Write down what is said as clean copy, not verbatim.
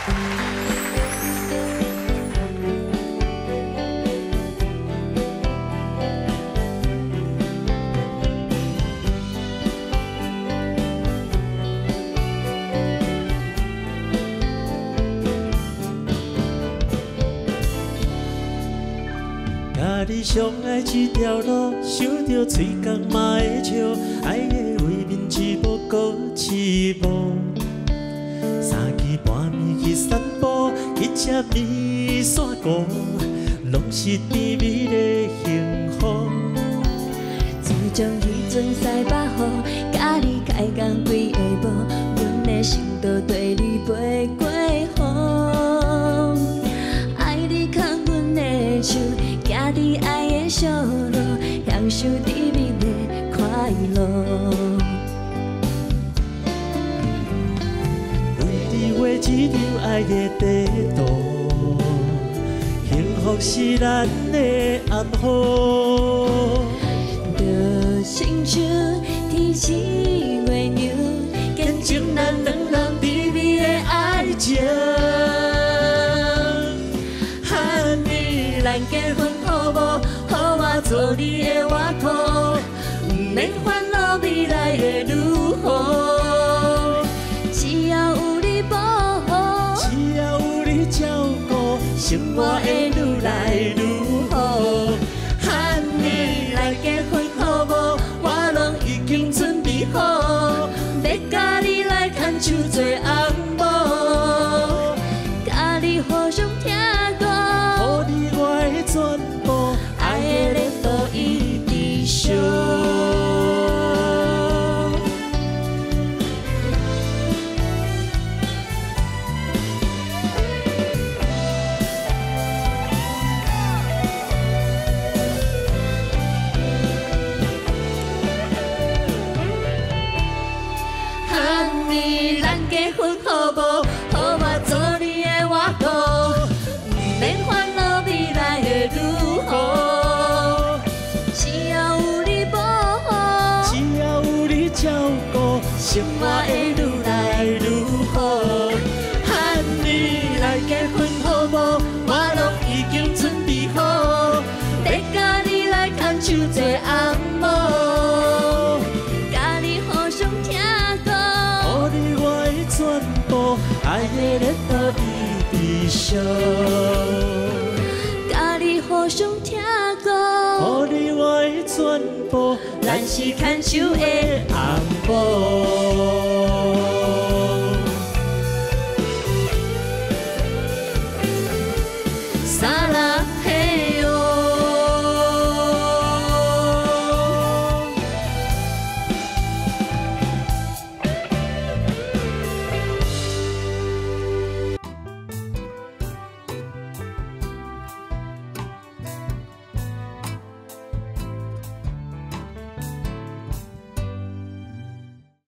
甲你相爱这条路，想着嘴角嘛会笑，爱的画面一幕过一幕。三更半暝去散步，去吃面线糊，拢是甜蜜的幸福。 自从迄阵西北雨，甲你开讲几下晡，阮的心都对你飞过风。爱你牵阮的手。 行伫爱的小路，享受甜蜜的快乐。 为你画一张爱的地图，幸福是咱的暗号。 就亲像天星月亮，见证咱两人甜蜜的爱情。喊你咱结婚。 好我做你的外套，不免烦恼未来会如何。只要有你保护， 只要有你照顾，生活会愈来愈好。喊你来结婚好无？我拢已经准备好，要甲你来牵手做红某， 甲你互相听歌， 予你我的全部。 爱的热度一直烧。喊你咱结婚好无？好我做你的外套，不免烦恼未来会如何。 生活会愈来愈好，喊你来结婚好无？我拢已经准备好，要甲你来牵手做红某， 甲你互相听歌， 予你我的全部，爱的热度一直烧。 甲你互相听歌， 予你我的全部， 咱是牵手的红某。